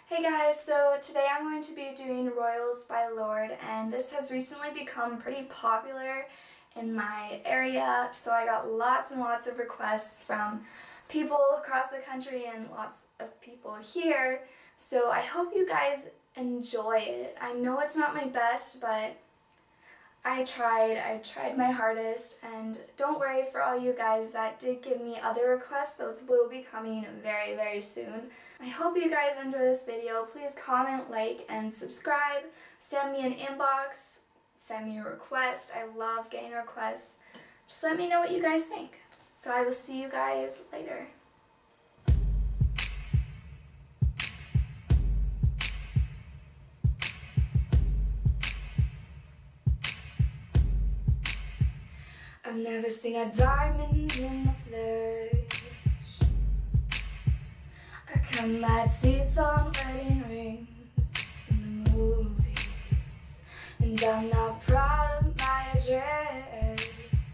Hey guys, so today I'm going to be doing Royals by Lorde, and this has recently become pretty popular in my area, so I got lots and lots of requests from people across the country and lots of people here, so I hope you guys enjoy it. I know it's not my best, but I tried my hardest, and don't worry for all you guys that did give me other requests, those will be coming very, very soon. I hope you guys enjoy this video. Please comment, like, and subscribe. Send me an inbox, send me a request. I love getting requests. Just let me know what you guys think. So I will see you guys later. I've never seen a diamond in the flesh. I come mad teeth on wedding rings in the movies, and I'm not proud of my address.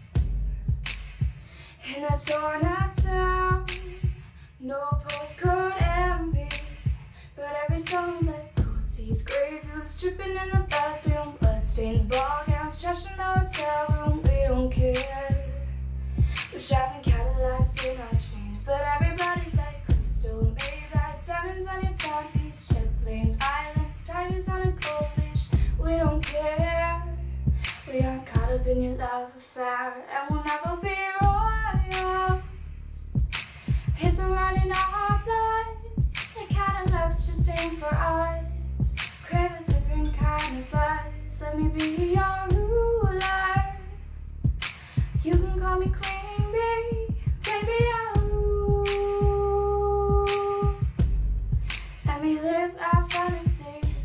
In a torn out town, no postcode envy, but every song's like gold teeth, grey goose dripping in the bathroom, bloodstains, ball gowns, trash in the hotel room. We don't care. We're driving Cadillacs in our dreams, but everybody's like crystal, Maybach, diamonds on your timepiece, jet planes, islands, tigers on a gold leash. We don't care. We aren't caught up in your love affair, and we'll never be royals. It's running our blood. The Cadillacs just ain't for us. Crave a different kind of buzz. Let me be your ruler. You can call me Queen Bee, baby, oh. Let me live our fantasy.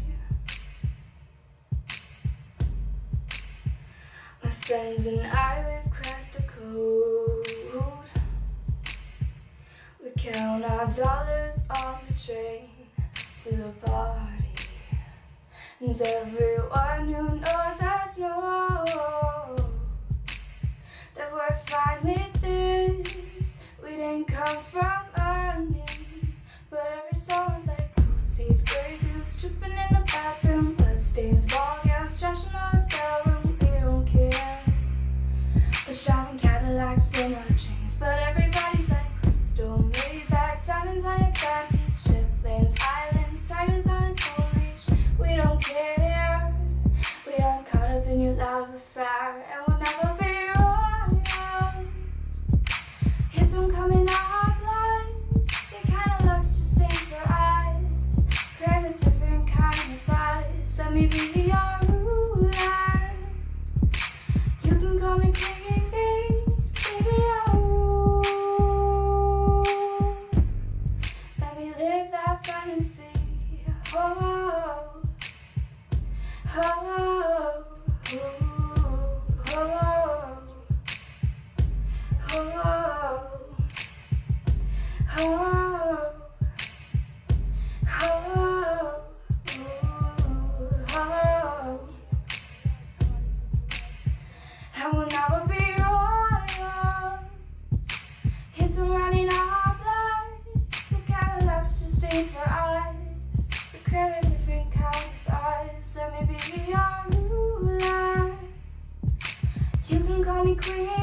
My friends and I, we've cracked the code. We count our dollars on the train to the party, and everyone who knows us knows that we're fine with this. We didn't come from money, but every song's like gold teeth, grey goose dripping in the bathroom, bloodstains, ball gowns, trash in the hotel room. We don't care. We're driving Cadillacs in our dreams, but everybody's like crystal, Maybach, diamonds on your timepiece, jet planes, islands, tigers on a gold leash. We don't care. We aren't caught up in your love affair, and we'll never be don't come in our blood. The kind of looks just ain't for us. Crave a different kind of buzz. Let me be your ruler. You can call me Queen Bee, baby, oh. Let me live that fantasy. Oh, oh, oh, oh, oh, oh, oh. Oh, oh, oh, and we'll never be royals. It's running our blood. The Cadillacs just ain't for us. We crave a different kind of buzz. Let me be your ruler. You can call me Queen.